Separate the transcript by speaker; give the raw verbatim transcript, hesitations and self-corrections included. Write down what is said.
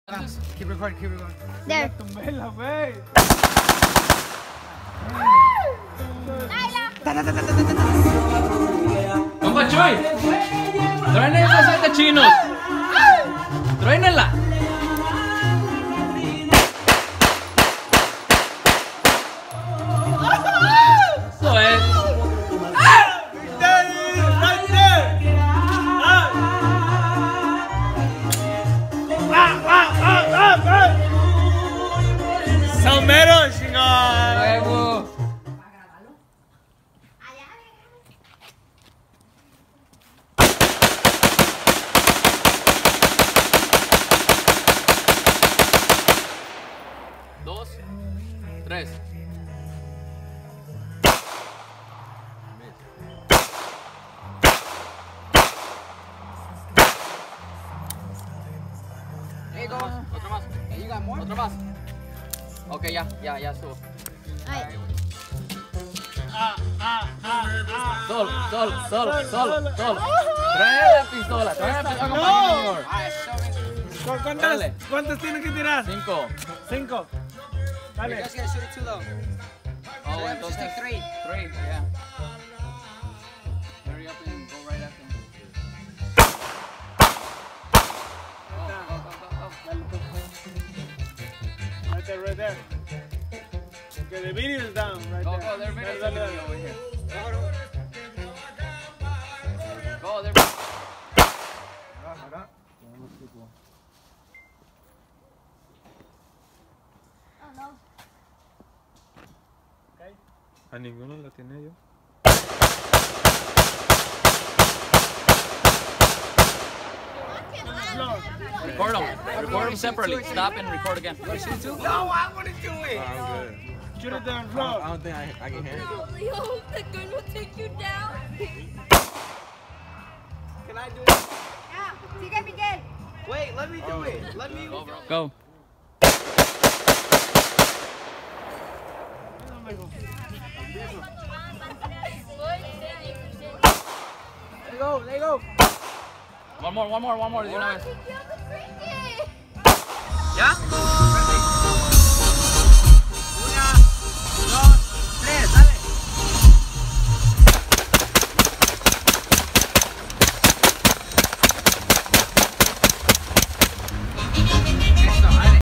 Speaker 1: Keep recording, keep recording.
Speaker 2: There.
Speaker 3: Tumbela, güey.
Speaker 4: Compa Chuy, traen esos siete chinos. Tráenela. Eso es.
Speaker 3: Salmero, chingón.
Speaker 4: Huevo. Dos, tres.
Speaker 1: There you go.
Speaker 4: Otro más.
Speaker 1: You got more?
Speaker 4: Otro más. Ok, ya, ya, ya estuvo.
Speaker 2: Ay.
Speaker 3: Ah, ah, ah, ah.
Speaker 4: Sol, sol, sol, sol, sol. Trae la pistola, trae la pistola.
Speaker 3: No.
Speaker 4: compañero.
Speaker 1: Alright, show me.
Speaker 3: ¿Cu- ¿Cuántas,
Speaker 4: Dale.
Speaker 3: ¿Cuántas tienen que tirar?
Speaker 4: Cinco.
Speaker 3: Cinco.
Speaker 1: You
Speaker 3: Dale.
Speaker 1: guys gotta shoot it too low.
Speaker 4: Oh,
Speaker 1: So just
Speaker 4: entonces.
Speaker 1: take three.
Speaker 4: Three, yeah. Hurry up and go right after him. Go, go, go, go, go.
Speaker 3: Dale, tú. Right there, right there. Okay, the video is down, right
Speaker 4: Go,
Speaker 3: there.
Speaker 4: go, they're
Speaker 3: Dale,
Speaker 4: videotaping
Speaker 3: dale,
Speaker 4: me over here.
Speaker 1: Go,
Speaker 4: Go, they're.
Speaker 2: Oh no.
Speaker 3: A ninguno lo tiene yo.
Speaker 4: Record them. Record them separately. Stop and record again.
Speaker 1: No, I wanna do it.
Speaker 3: Shoot it down, floor.
Speaker 5: don't think I, I can hear it.
Speaker 2: Holy hope the gun will take you down.
Speaker 1: Can I do it?
Speaker 2: Yeah. Sigue, Miguel.
Speaker 1: Wait, let me do it. Let me.
Speaker 4: Go, bro. Go.
Speaker 1: There you go, there you go.
Speaker 4: One more, one more, one more. De una vez.
Speaker 2: He killed the freaky.
Speaker 1: ¿Ya?